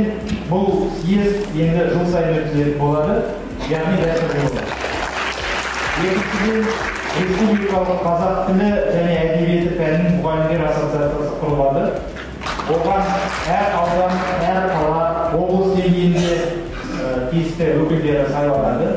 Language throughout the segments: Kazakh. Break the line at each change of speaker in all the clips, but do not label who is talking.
бұл съезд енді жыл сайын өткізілетін болады, яғни дәстүрлі болады. Екіншіден, республикалық қазақ тілі және әдебиеті пәнінің мұғалімдер ассоциациясы құрылады. Оған әр аудан, әр қала, облыс деңгейінде тиісті өкілдері сайланады.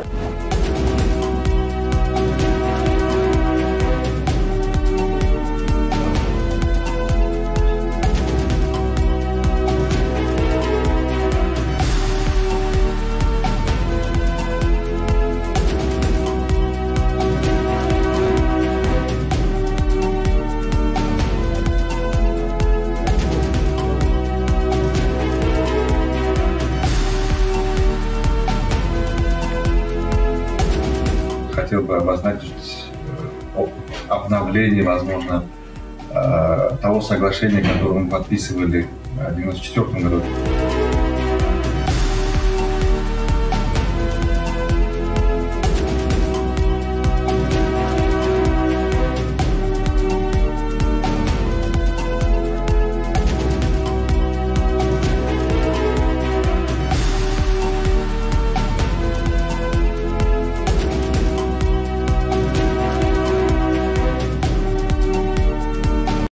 Хотел бы обозначить обновление, возможно, того соглашения, которое мы подписывали в 1994 году.